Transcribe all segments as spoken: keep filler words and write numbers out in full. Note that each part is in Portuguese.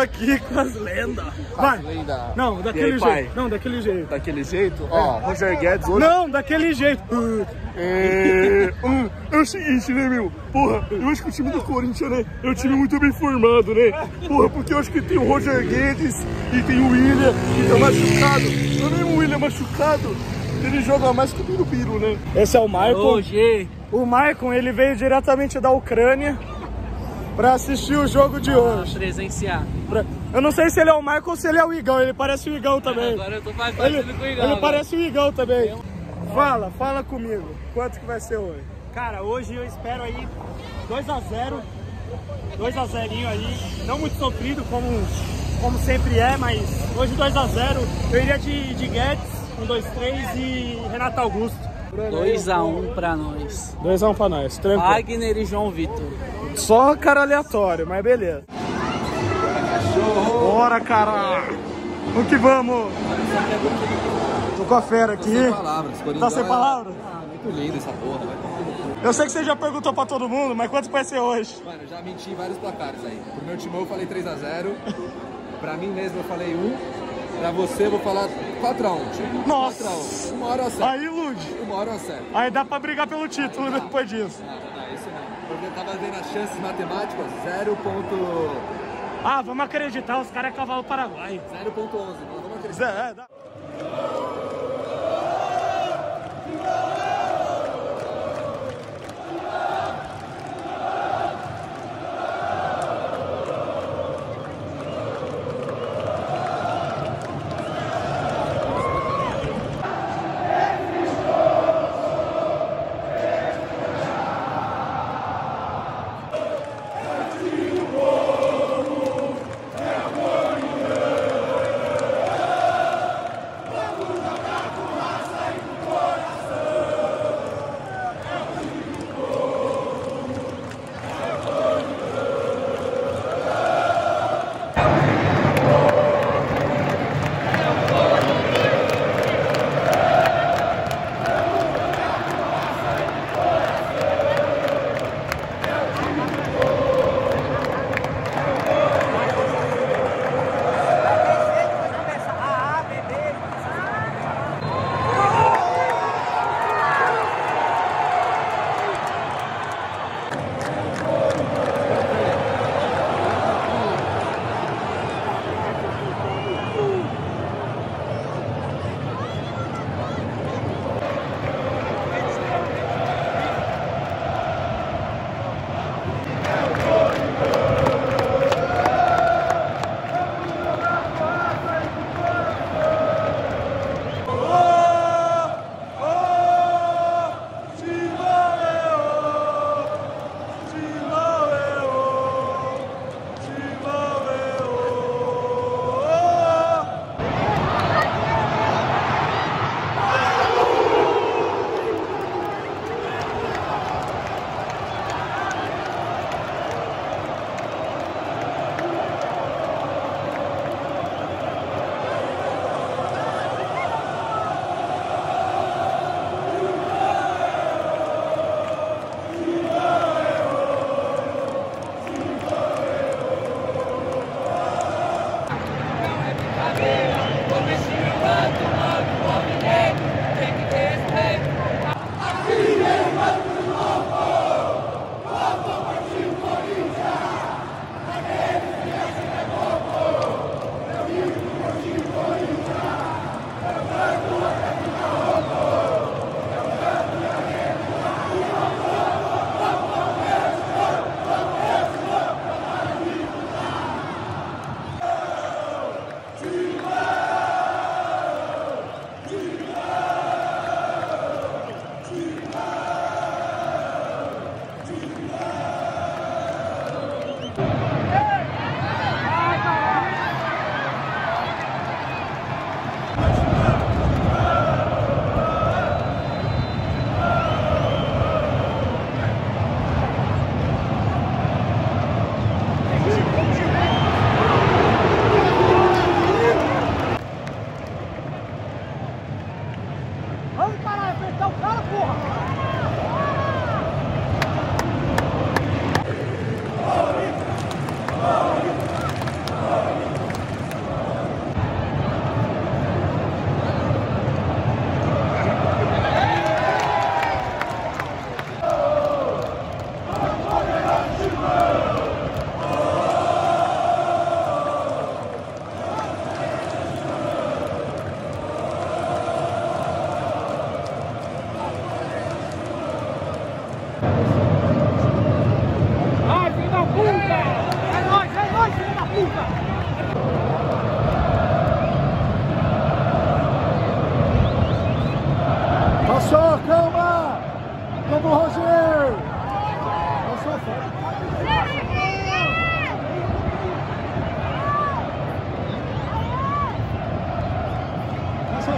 aqui com as lendas. Vai. Lenda. Não, daquele aí, jeito. pai? Não, daquele jeito. Daquele jeito? Ó, Roger Guedes hoje... Não, daquele jeito. É, hum, é o seguinte, né, meu? Porra, eu acho que o time do Corinthians, né, é um time muito bem formado, né? Porra, porque eu acho que tem o Roger Guedes e tem o William, que tá machucado. Não é mesmo o William machucado? Ele joga mais que o Birubiru, né? Esse é o Maicon. Hoje. O Maicon, ele veio diretamente da Ucrânia pra assistir o jogo de hoje. Presenciar. Pra... Eu não sei se ele é o Maicon ou se ele é o Igão. Ele parece o Igão também. Agora eu tô parecendo Ele, com o Igão. ele agora. parece o Igão também. Fala, fala comigo. Quanto que vai ser hoje? Cara, hoje eu espero aí dois a zero. dois a zero aí. Não muito sofrido, como, como sempre é, mas hoje dois a zero. Eu iria de, de Guedes, um, dois, três e Renato Augusto. dois a um pra nós. dois a um pra nós, tranquilo. Wagner e João Vitor. Só cara aleatório, mas beleza. Bora, cara! O que vamos? Tô com a fera aqui. Sem palavras, Tá sem palavras? Ah, muito lindo essa porra, velho. Eu sei que você já perguntou pra todo mundo, mas quanto vai ser hoje? Mano, eu já menti em vários placares aí. Pro meu timão eu falei três a zero. Pra mim mesmo eu falei um. Pra você eu vou falar quatro a um. Nossa! quatro a um. Uma hora eu acerto. Aí, Lud. Uma hora eu acerto. Aí dá pra brigar pelo título depois disso. Não, não, não, isso não. Porque eu tava vendo as chances matemáticas, zero ponto Ah, vamos acreditar, os caras é cavalo paraguaio. onze. Nós vamos acreditar. Zé, é, dá.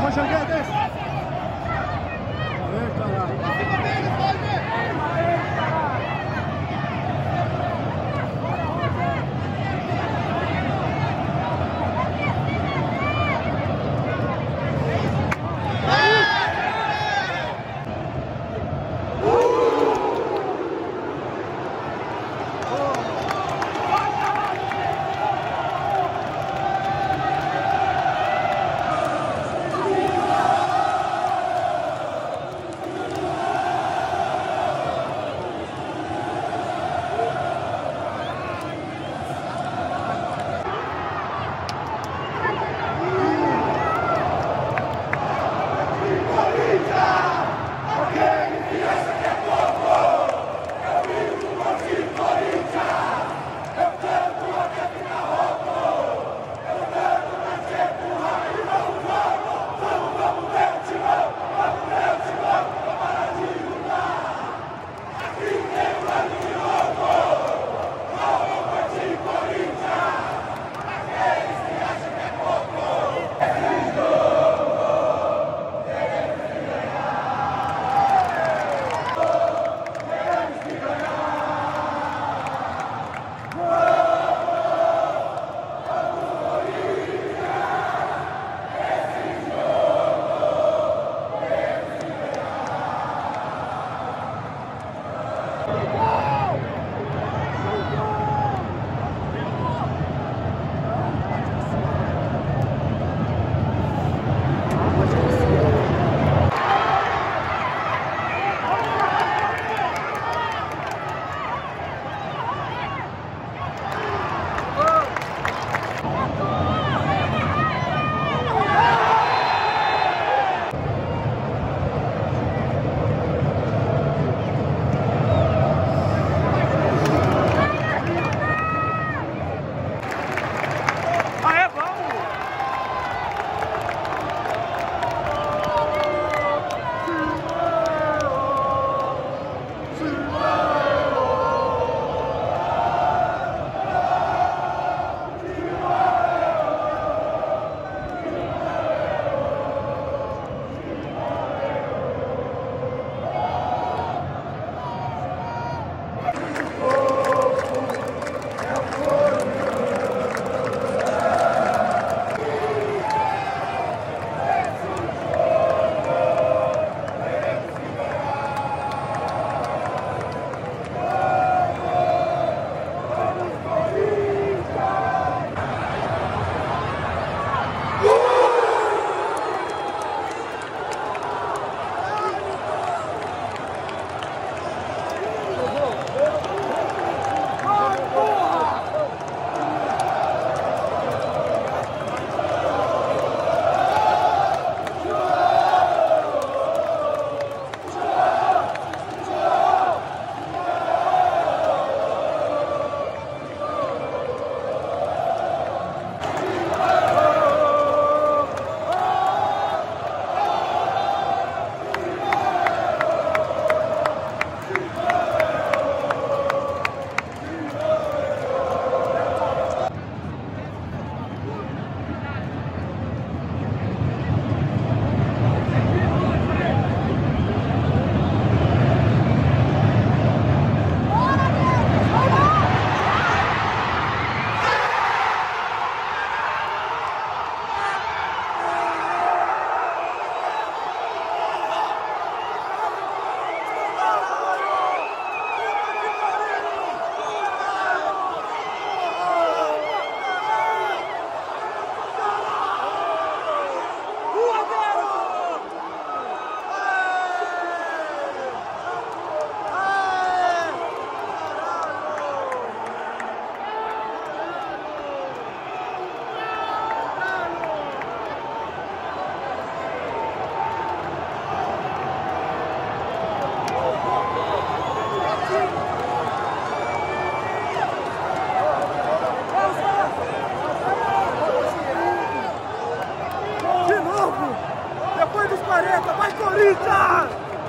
Roger Guedes! Ei, caralho! Corinthians!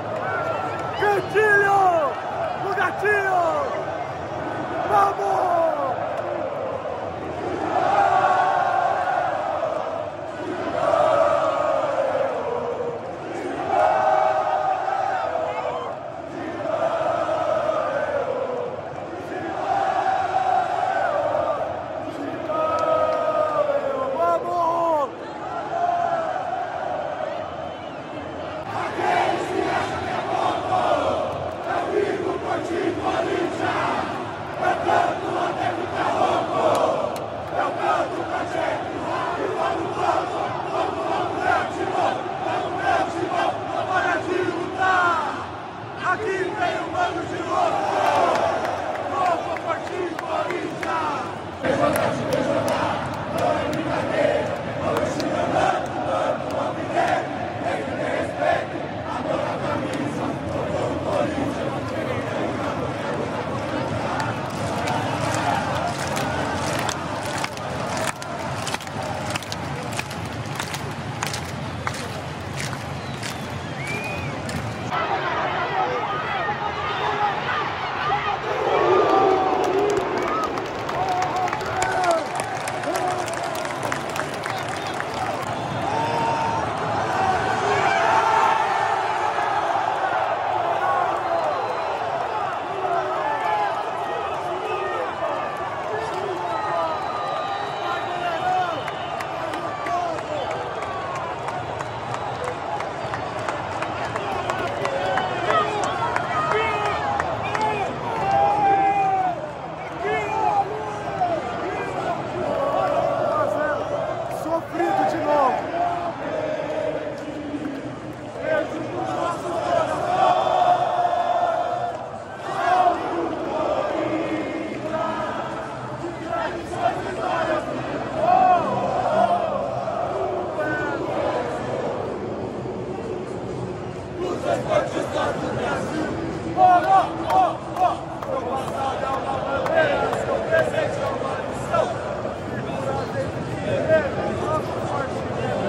Cantilho! No gatinho! Vamos!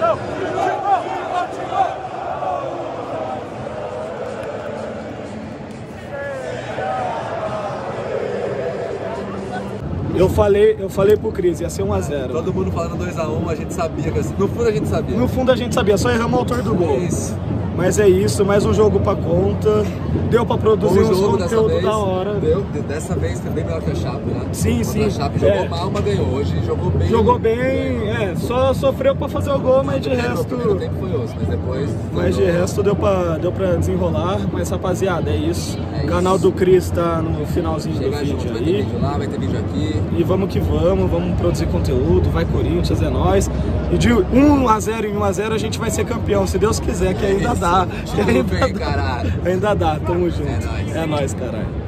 Eu falei, eu falei pro Cris, ia ser um a zero. Todo mundo falando dois a um, a gente sabia que assim, no fundo a gente sabia. No fundo a gente sabia, só erramos o autor do gol. Isso. Mas é isso, mais um jogo pra conta. Deu pra produzir Bom uns jogo dessa conteúdo vez, da hora. Deu, dessa vez foi bem melhor que a Chape, né? Sim, Contra sim. A Chape jogou É. mal, mas ganhou. Hoje jogou bem. Jogou bem, é, só sofreu pra fazer o gol, mas de No resto. primeiro tempo foi osso, mas depois. Mas de resto deu pra, deu pra desenrolar. Mas rapaziada, é isso. É O canal isso. do Cris tá no finalzinho Chega do junto, vídeo vai ter aí. vídeo lá, vai ter vídeo aqui. E vamos que vamos, vamos produzir conteúdo, vai Corinthians, é nóis. E de um a zero em um a zero a gente vai ser campeão, se Deus quiser, que ainda dá. Que Tudo ainda bem, dá. caralho. Ainda dá, tamo junto. É nóis. É nóis, caralho.